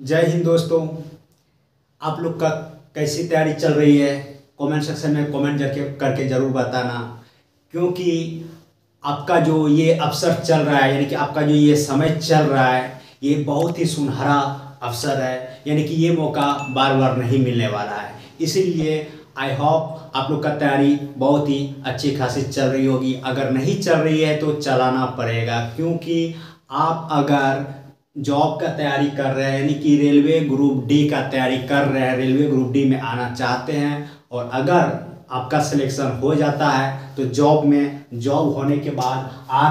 जय हिंद दोस्तों। आप लोग का कैसी तैयारी चल रही है? कमेंट सेक्शन में कमेंट करके ज़रूर बताना, क्योंकि आपका जो ये अवसर चल रहा है, यानी कि आपका जो ये समय चल रहा है, ये बहुत ही सुनहरा अवसर है। यानी कि ये मौका बार बार नहीं मिलने वाला है। इसीलिए आई होप आप लोग का तैयारी बहुत ही अच्छी खासी चल रही होगी। अगर नहीं चल रही है तो चलाना पड़ेगा, क्योंकि आप अगर जॉब का तैयारी कर रहे हैं, यानी कि रेलवे ग्रुप डी का तैयारी कर रहे हैं, रेलवे ग्रुप डी में आना चाहते हैं, और अगर आपका सिलेक्शन हो जाता है तो जॉब होने के बाद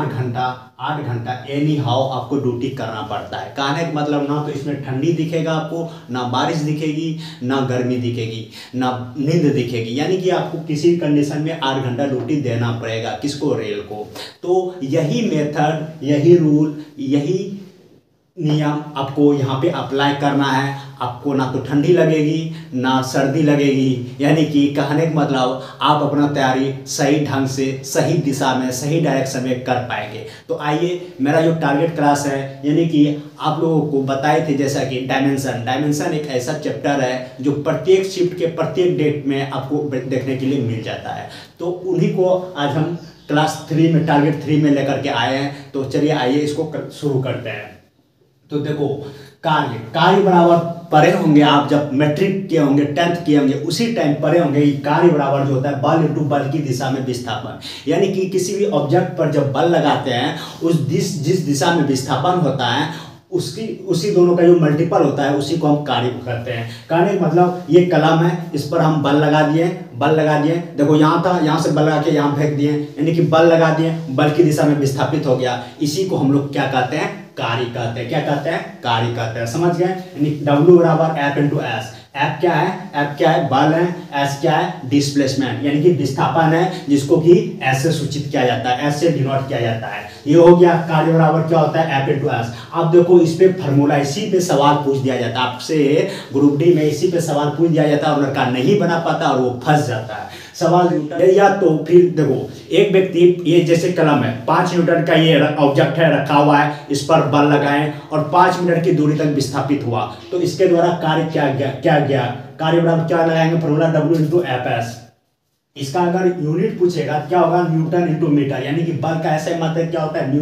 8 घंटा एनी हाउ आपको ड्यूटी करना पड़ता है। कहने का मतलब ना तो इसमें ठंडी दिखेगा आपको, ना बारिश दिखेगी, ना गर्मी दिखेगी, ना नींद दिखेगी। यानी कि आपको किसी कंडीशन में 8 घंटा ड्यूटी देना पड़ेगा। किसको? रेल को। तो यही मेथड, यही रूल, यही नियम आपको यहाँ पे अप्लाई करना है। आपको ना तो ठंडी लगेगी ना सर्दी लगेगी। यानी कि कहने का मतलब आप अपना तैयारी सही ढंग से, सही दिशा में, सही डायरेक्शन में कर पाएंगे। तो आइए, मेरा जो टारगेट क्लास है, यानी कि आप लोगों को बताए थे जैसा कि डायमेंशन एक ऐसा चैप्टर है जो प्रत्येक शिफ्ट के प्रत्येक डेट में आपको देखने के लिए मिल जाता है। तो उन्हीं को आज हम क्लास 3 में, टारगेट 3 में लेकर के आए हैं। तो चलिए आइए इसको शुरू करते हैं। तो देखो, कार्य बराबर पढ़े होंगे आप, जब मैट्रिक किए होंगे, 10th किए होंगे, उसी टाइम पढ़े होंगे। कार्य बराबर जो होता है बल इंटू बल की दिशा में विस्थापन। यानी कि किसी भी ऑब्जेक्ट पर जब बल लगाते हैं, जिस दिशा में विस्थापन होता है उसी दोनों का जो मल्टीपल होता है, उसी को हम कार्य करते हैं। कार्य मतलब ये कलम है, इस पर हम बल लगा दिए। देखो यहाँ था, यहाँ से बल लगा के यहाँ फेंक दिए, यानी कि बल लगा दिए, बल की दिशा में विस्थापित हो गया। इसी को हम लोग क्या कहते हैं? कार्य कहते हैं। क्या कहते हैं? कार्य कहते हैं। समझ गए? यानी W बराबर F इंटू एस। F क्या है? बल है। S क्या है? डिस्प्लेसमेंट, यानी कि विस्थापन है, जिसको कि S से सूचित किया जाता है, S से डिनोट किया जाता है। ये हो गया। कार्य बराबर क्या होता है? F into s. अब देखो, इस पे फॉर्मूला, इसी पे सवाल पूछ दिया जाता है आपसे। ग्रुप डी में इसी पे सवाल पूछ दिया जाता है और लड़का नहीं बना पाता और वो फंस जाता है। सवाल या तो फिर देखो, एक व्यक्ति, ये जैसे कलम है, 5 न्यूटन का ये ऑब्जेक्ट है, रखा हुआ है, इस पर बल लगाएं और 5 मीटर की दूरी तक विस्थापित हुआ, तो इसके द्वारा कार्य क्या गया? कार्य बराबर क्या लगाएंगे? Formula W into F s. इसका अगर यूनिट पूछेगा क्या होगा? Newton into metre. यानी कि बल का ऐसा मतलब क्या होता है?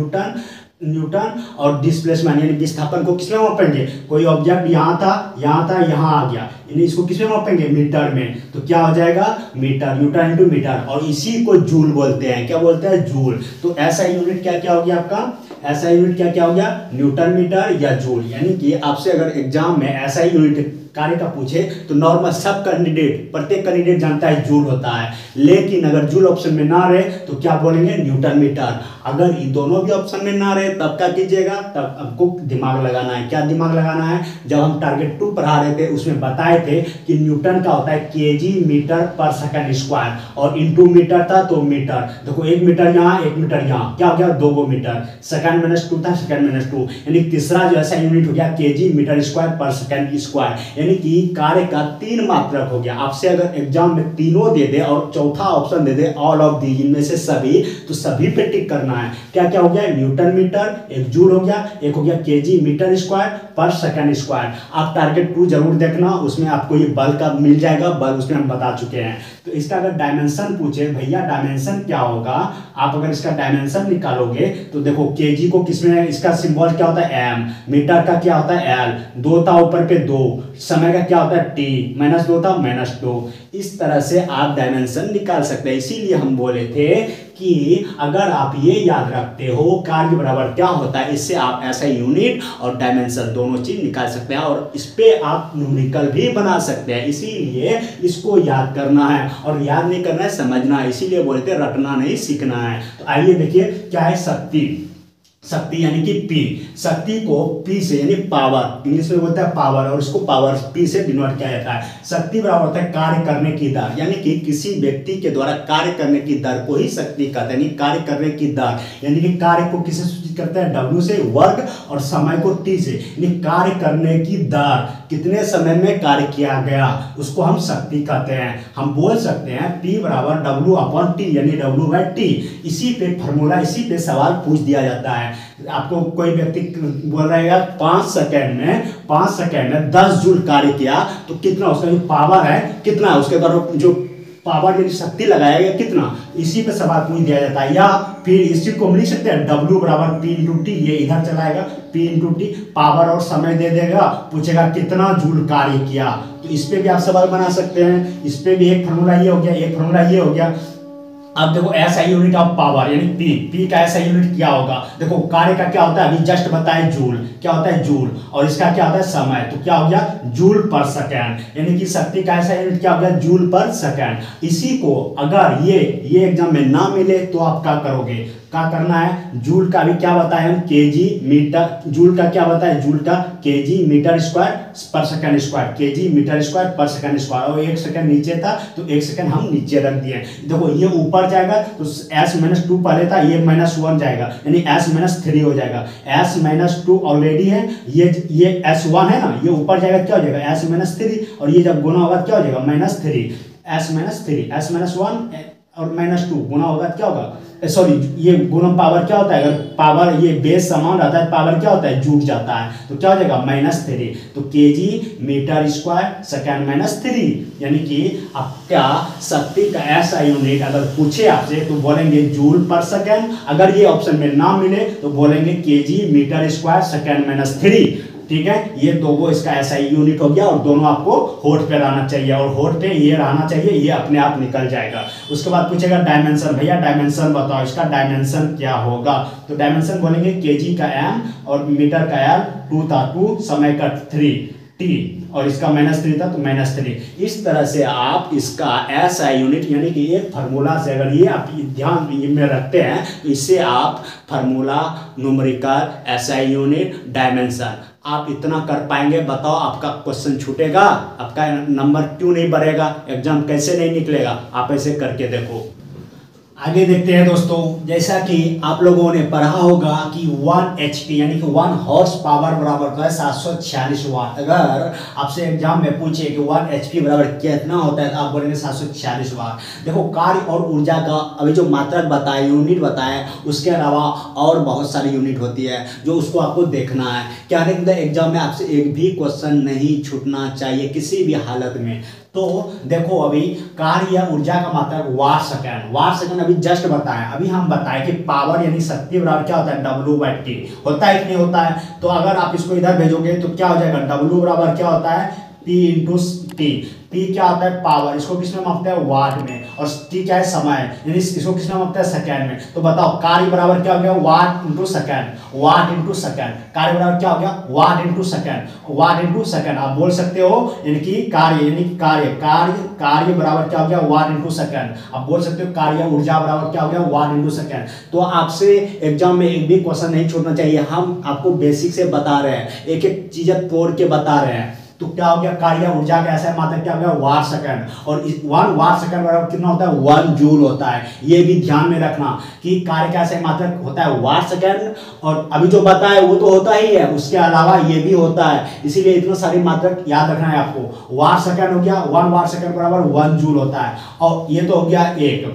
न्यूटन और डिस्प्लेसमेंट, यानी विस्थापन को किसमें मापेंगे? कोई ऑब्जेक्ट यहाँ था, यहाँ आ गया, यानी इसको किसमें मापेंगे? मीटर में। तो क्या हो जाएगा? मीटर, न्यूटन इंटू मीटर, और इसी को जूल बोलते हैं। क्या बोलते हैं? जूल। तो ऐसा यूनिट क्या हो गया आपका? ऐसा यूनिट क्या हो गया? न्यूटन मीटर या जूल। यानी कि आपसे अगर एग्जाम में ऐसा ही यूनिट कार्य का पूछे तो नॉर्मल प्रत्येक कैंडिडेट जानता है जूल होता है, लेकिन अगर जूल ऑप्शन में ना रहे तो क्या बोलेंगे? Newton metre. अगर ये दोनों भी ऑप्शन में ना रहे तब क्या कीजिएगा? तब आपको दिमाग लगाना है। क्या दिमाग लगाना है? जब हम टारगेट 2 पढ़ा रहे थे उसमें बताए थे कि न्यूटन का होता है kg metre per second square, और इंटू मीटर था तो मीटर। देखो, 1 मीटर यहाँ, 1 मीटर यहाँ, क्या हो गया? 2 मीटर। सेकंड माइनस 2 था, सेकंड माइनस 2, यानी तीसरा जो ऐसा यूनिट हो गया KG metre square per second square. यानी कि कार्य का 3 मात्रक हो गया। आपसे अगर एग्जाम में तीनों दे दे और चौथा ऑप्शन दे दे ऑल ऑफ दी, इनमें से सभी, तो सभी पे टिक करना है। क्या हो गया? न्यूटन मीटर, एक जूल हो गया, एक हो गया KG metre square per second square. आप टारगेट 2 जरूर देखना, उसमें आपको ये बल का मिल जाएगा। बल उसमें हम बता चुके हैं। तो इसका अगर डायमेंशन पूछे, भैया डायमेंशन क्या होगा, आप अगर इसका डायमेंशन निकालोगे तो देखो, केजी को किसमें, इसका सिंबल क्या होता है? एम। मीटर का क्या होता है? एल। 2 था ऊपर पे 2, समय का क्या होता है? टी। -2 था, -2। इस तरह से आप डायमेंशन निकाल सकते हैं। इसीलिए हम बोले थे कि अगर आप ये याद रखते हो कार्य बराबर क्या होता है, इससे आप ऐसा यूनिट और डायमेंशन दोनों चीज निकाल सकते हैं, और इस पे आप न्यूमेरिकल भी बना सकते हैं। इसीलिए इसको याद करना है, और याद नहीं करना है, समझना है। इसीलिए बोलते हैं रटना नहीं, सीखना है। तो आइए देखिए, क्या है शक्ति यानी कि P। शक्ति को P से, यानी पावर, इंग्लिश में बोलता है पावर, और इसको पावर P से डिनोट किया जाता है। शक्ति बराबर होता है कार्य करने की दर, यानी कि किसी व्यक्ति के द्वारा कार्य करने की दर को ही शक्ति कहते हैं। यानी कार्य करने की दर, यानी कि कार्य को किसे सूचित करता है? W से, वर्ग, और समय को T से। यानी कार्य करने की दर, कितने समय में कार्य किया गया, उसको हम शक्ति कहते हैं। हम बोल सकते हैं P बराबर W/T, यानी W/T। इसी पे फॉर्मूला, इसी पे सवाल पूछ दिया जाता है। आपको कोई व्यक्ति बोल रहेगा 5 सेकेंड में 10 जूल कार्य किया तो कितना उसका जो पावर है कितना है, उसके द्वारा जो पावर में शक्ति लगाएगा कितना, इसी पे सवाल पूछ दिया जाता है। या फिर इस चीज को हम लिख सकते हैं W बराबर P इंटू टी, ये इधर चलाएगा P इंटू टी, पावर और समय दे देगा, पूछेगा कितना जूल कार्य किया, तो इस पे भी आप सवाल बना सकते हैं। इस पे भी एक फार्मूला ये हो गया, एक फार्मूला ये हो गया। अब देखो SI यूनिट ऑफ पावर यानी P का SI यूनिट क्या होगा, देखो कार्य का क्या होता है अभी जस्ट बताए जूल, क्या होता है जूल, और इसका क्या होता है समय, तो क्या हो गया जूल पर सेकेंड, यानी कि शक्ति का SI यूनिट क्या हो गया जूल पर सेकेंड। इसी को अगर ये एग्जाम में ना मिले तो आप क्या करोगे, क्या करना है, जूल का भी क्या बताया हम केजी मीटर, जूल का क्या बताया, जूल का KG metre square per second square, KG metre square per second square, और 1 सेकंड नीचे था तो 1 सेकंड हम नीचे रख दिए। देखो ये ऊपर जाएगा तो S-2 पहले था, ये -1 जाएगा यानी S-3 हो जाएगा, S-2 ऑलरेडी है, ये S1 है ना, ये ऊपर जाएगा क्या हो जाएगा S-3, और ये जब गुना होगा क्या हो जाएगा -3, S-1 और -2 गुना होगा क्या होगा, सॉरी ये गुणन पावर क्या होता है, अगर पावर ये बेस समान रहता है पावर क्या होता है जुड़ जाता है, तो क्या हो जाएगा -3, तो केजी मीटर स्क्वायर सेकेंड -3, यानी कि आपका शक्ति का SI यूनिट अगर पूछे आपसे तो बोलेंगे जूल पर सेकेंड, अगर ये ऑप्शन में ना मिले तो बोलेंगे केजी मीटर स्क्वायर सेकेंड -3। ठीक है, ये दो इसका SI यूनिट हो गया, और दोनों आपको होठ पे रहना चाहिए, और होठ पे ये रहना चाहिए, ये अपने आप निकल जाएगा। उसके बाद पूछेगा डायमेंशन, भैया डायमेंशन बताओ, इसका डायमेंशन क्या होगा, तो डायमेंशन बोलेंगे केजी का M और मीटर का L, 2 था 2, समय का 3T, और इसका -3 था तो -3। इस तरह से आप इसका SI यूनिट यानी कि एक फार्मूला से अगर ये आप ध्यान में रखते हैं तो इससे आप formula, numerical, SI unit, dimension आप इतना कर पाएंगे। बताओ आपका क्वेश्चन छूटेगा, आपका नंबर क्यों नहीं बढ़ेगा, एग्जाम कैसे नहीं निकलेगा, आप ऐसे करके देखो। आगे देखते हैं दोस्तों, जैसा कि आप लोगों ने पढ़ा होगा कि 1 HP यानी कि 1 हॉर्स पावर बराबर का है 746 वाट। अगर आपसे एग्जाम में पूछे कि 1 HP बराबर कितना होता है तो आप बोलेंगे 746 वाट। देखो कार्य और ऊर्जा का अभी जो मात्रक बताया, यूनिट बताया, उसके अलावा और बहुत सारी यूनिट होती है जो उसको आपको देखना है। क्या एग्जाम में आपसे एक भी क्वेश्चन नहीं छूटना चाहिए किसी भी हालत में। तो देखो अभी कार्य या ऊर्जा का मात्रक वाट सेकंड अभी जस्ट बताया, अभी हम बताएं कि पावर यानी शक्ति बराबर क्या होता है W/T होता है कि नहीं होता है। तो अगर आप इसको इधर भेजोगे तो क्या हो जाएगा, W बराबर क्या होता है P इंटू टी। P क्या होता है पावर, इसको किसमें मापते हैं वाट में, और T क्या है समय, यानी इसको किसमें मापते हैं सेकंड में। तो बताओ कार्य बराबर क्या हो गया watt into second, watt into second, कार्य बराबर क्या हो गया watt into second, watt into second आप बोल सकते हो, यानी कि कार्य बराबर क्या हो गया वाट इंटू सेकंड, आप बोल सकते हो कार्य ऊर्जा बराबर क्या हो गया वाट इंटू सेकंड। तो आपसे एग्जाम में एक भी क्वेश्चन नहीं छोड़ना चाहिए, हम आपको बेसिक से बता रहे हैं, एक एक चीजें तोड़ के बता रहे हैं। तो क्या हो गया कार्य ऊर्जा का ऐसा मात्रक क्या हो गया वाट सेकंड, और 1 वाट सेकंड बराबर कितना होता है 1 जूल होता है। ये भी ध्यान में रखना कि कार्य का ऐसा मात्रक होता है वाट सेकंड, और अभी जो बताया वो तो होता ही है, उसके अलावा ये भी होता है, इसीलिए इतना सारी मात्रक याद रखना है आपको। वाट सेकंड हो गया, 1 वाट सेकंड बराबर 1 जूल होता है, और ये तो हो गया एक।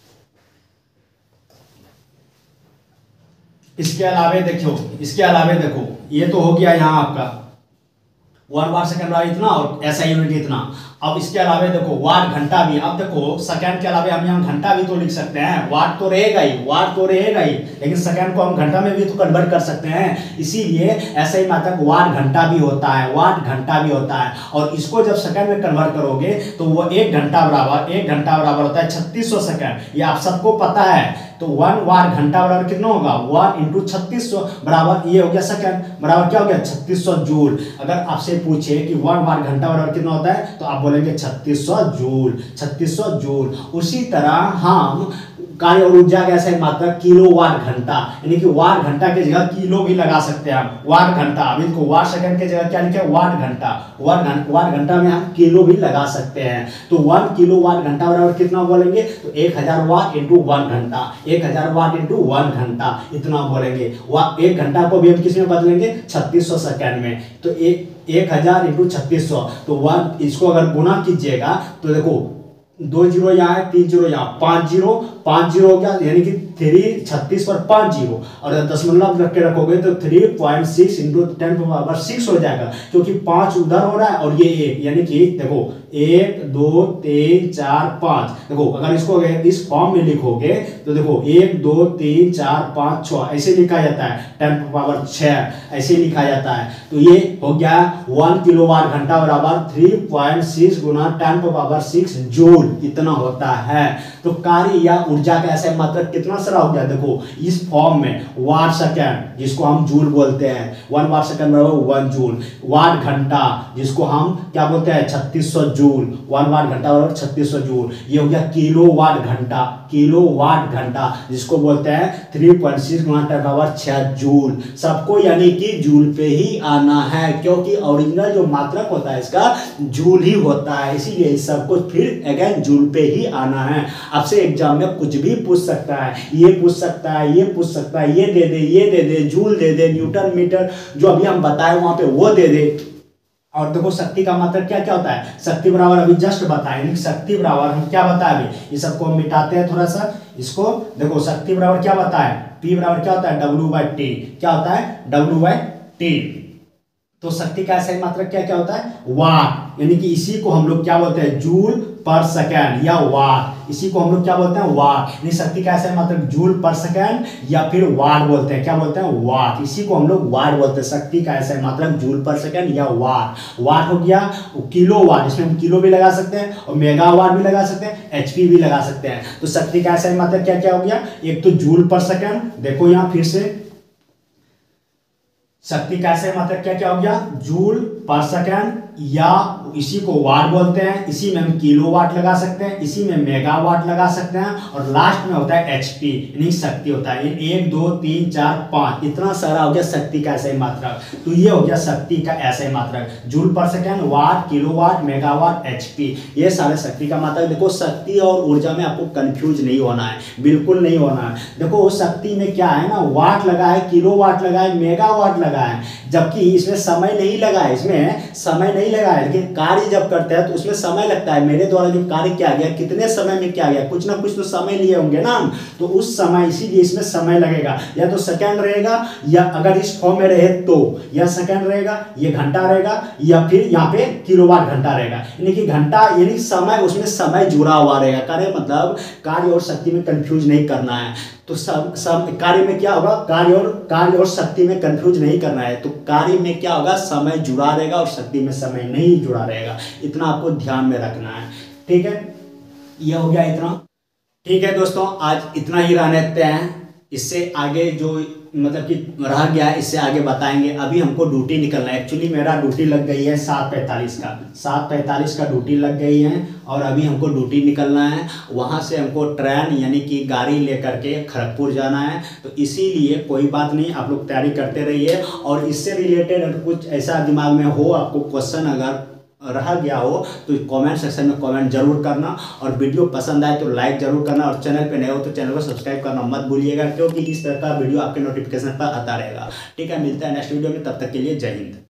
इसके अलावे देखो ये तो हो गया यहाँ आपका 1 वाट सेकंड इतना और SI यूनिट इतना। अब इसके अलावा देखो वाट घंटा भी, अब देखो सेकंड के अलावा हम यहाँ घंटा भी तो लिख सकते हैं, वाट तो रहेगा ही, लेकिन सेकंड को हम घंटा में भी तो कन्वर्ट कर सकते हैं, इसीलिए ऐसा ही मात्रक वाट घंटा भी होता है, और इसको जब सेकंड में कन्वर्ट करोगे तो वो 1 घंटा बराबर होता है 3600 सेकंड, ये आप सबको पता है। तो 1 वाट घंटा बराबर कितना होगा 1 इंटू 3600 बराबर ये हो गया सेकंड, बराबर क्या हो गया 3600 जूल। अगर आपसे पूछे कि 1 वाट घंटा बराबर कितना होता है तो आप बोलेंगे 3600 जूल। उसी तरह हम कार्य और ऊर्जा का ऐसा मात्रक किलोवाट घंटा, यानी कि वाट घंटा की जगह किलो भी लगा सकते हैं हम, वाट घंटा। अभी इसको वाट सेकंड की जगह क्या लिखे वाट घंटा में हम किलो भी लगा सकते हैं। तो 1 किलोवाट घंटा बराबर कितना बोलेंगे तो 1000 वाट इंटू 1 घंटा, 1000 वाट इंटू 1 घंटा इतना बोलेंगे। 1 घंटा को भी हम किस में बदलेंगे 3600 सेकंड में, तो 1000 इंटू 3600, तो 1 इसको अगर गुना कीजिएगा तो देखो 2 जीरो यहाँ है, 3 जीरो यहाँ, 5 जीरो 5 जीरो हो गया, यानी कि 3 36 पर 5 जीरो, और दशमलव रख के रखोगे तो 3.6 इंटू 10⁻6 हो जाएगा, क्योंकि 5 उधर हो रहा है और ये 1, यानी कि देखो 1 2 3 4 5। देखो अगर इसको इस फॉर्म में लिखोगे तो देखो 1 2 3 4 5 6 ऐसे लिखा जाता है, 10⁻6 ऐसे लिखा जाता है। तो ये हो गया 1 किलोवाट घंटा बराबर 3.6 गुना 10⁻6 जूल, इतना होता है। तो कार्य या ऊर्जा का ऐसे मात्रक कितना सारा हो गया, देखो इस फॉर्म में वाट सेकंड जिसको हम जूल बोलते हैं, 1 वाट सेकंड बराबर 1 जूल, वाट घंटा जिसको हम क्या बोलते हैं 3600 जूल, 1 वाट घंटा बराबर 3600 जूल। ये हो गया किलो वाट घंटा, किलो वाट घंटा जिसको बोलते हैं 3.6 गुना 10⁻6 जूल। सबको यानी कि जूल पे ही आना है, क्योंकि ओरिजिनल जो मात्रक होता है इसका जूल ही होता है, इसीलिए सबको फिर अगेन जूल पे ही आना है। आपसे एग्जाम में कुछ भी पूछ सकता है, ये पूछ सकता है, ये पूछ सकता है, ये दे दे, ये दे दे, जूल दे दे, न्यूटन मीटर जो अभी हम बताए वहां पे वो दे दे। और देखो शक्ति का मात्रक क्या क्या होता है, शक्ति बराबर अभी जस्ट बताए, शक्ति बराबर हम क्या बताए अभी, ये सबको हम मिटाते हैं थोड़ा सा इसको। देखो शक्ति बराबर क्या बताए, P बराबर क्या होता है W/T, क्या होता है W/T। तो शक्ति का सही मात्रक क्या क्या होता है वाट, यानी कि इसी को हम लोग क्या बोलते हैं जूल पर सेकेंड या वाट, इसी को हम लोग क्या बोलते हैं वाट, यानी शक्ति का सही मात्रक जूल पर सेकेंड या फिर वाट बोलते हैं, क्या बोलते हैं वाट, इसी को हम लोग वाट बोलते हैं। शक्ति का सही मात्रक जूल पर सेकेंड या वाट। वाट हो गया किलो वाट, इसमें हम किलो भी लगा सकते हैं और मेगावाट भी लगा सकते हैं, एचपी भी लगा सकते हैं। तो शक्ति का सही मात्रक क्या क्या हो गया, एक तो जूल पर सेकेंड, देखो यहाँ फिर से शक्ति का सही मात्रक क्या क्या हो गया जूल पर सेकेंड, या इसी को वाट बोलते हैं, इसी में हम किलोवाट लगा सकते हैं, इसी में मेगावाट लगा सकते हैं, और लास्ट में होता है एचपी यानी शक्ति होता है। 1 2 3 4 5 इतना सारा हो गया शक्ति का ऐसा ही मात्रक। तो ये हो गया शक्ति का ऐसा ही मात्रक, joule per second, watt, kilowatt, megawatt, HP, ये सारे शक्ति का मात्रक। देखो शक्ति और ऊर्जा में आपको कंफ्यूज नहीं होना है, बिल्कुल नहीं होना है। देखो शक्ति में क्या है ना, वाट लगा है, किलोवाट लगा है, मेगावाट लगा है, जबकि इसमें समय नहीं लगा है, इसमें समय नहीं लगा है, लेकिन कार्य जब करते हैं तो उसमें समय लगता है। मेरे द्वारा जो कार्य किया गया कितने समय में किया गया, कुछ ना कुछ तो समय लिए होंगे ना, तो उस समय इसीलिए इसमें समय लगेगा, या तो सेकंड रहेगा, या अगर इस फॉर्म में रहे तो या सेकंड रहेगा, ये घंटा रहेगा, या फिर यहाँ पे किलोवाट घंटा रहेगा, यानी कि घंटा यानी समय, उसमें समय जुड़ा हुआ रहेगा। कार्य मतलब कार्य और शक्ति में कंफ्यूज नहीं करना है। तो सब कार्य में क्या होगा, कार्य और शक्ति में कंफ्यूज नहीं करना है। तो कार्य में क्या होगा, समय जुड़ा रहेगा और शक्ति में समय नहीं जुड़ा रहेगा, इतना आपको ध्यान में रखना है। ठीक है, यह हो गया इतना। ठीक है दोस्तों, आज इतना ही रहने देते हैं, इससे आगे जो मतलब कि रह गया है इससे आगे बताएंगे। अभी हमको ड्यूटी निकलना है, एक्चुअली मेरा ड्यूटी लग गई है 7:45 का, 7:45 का ड्यूटी लग गई है, और अभी हमको ड्यूटी निकलना है। वहाँ से हमको ट्रेन यानी कि गाड़ी लेकर के खड़गपुर जाना है। तो इसीलिए कोई बात नहीं, आप लोग तैयारी करते रहिए, और इससे रिलेटेड अगर कुछ ऐसा दिमाग में हो, आपको क्वेश्चन अगर रह गया हो तो कमेंट सेक्शन में कमेंट जरूर करना, और वीडियो पसंद आए तो लाइक जरूर करना, और चैनल पे नए हो तो चैनल को सब्सक्राइब करना मत भूलिएगा, क्योंकि इस तरह का वीडियो आपके नोटिफिकेशन पर आता रहेगा। ठीक है, मिलता है नेक्स्ट वीडियो में, तब तक के लिए जय हिंद।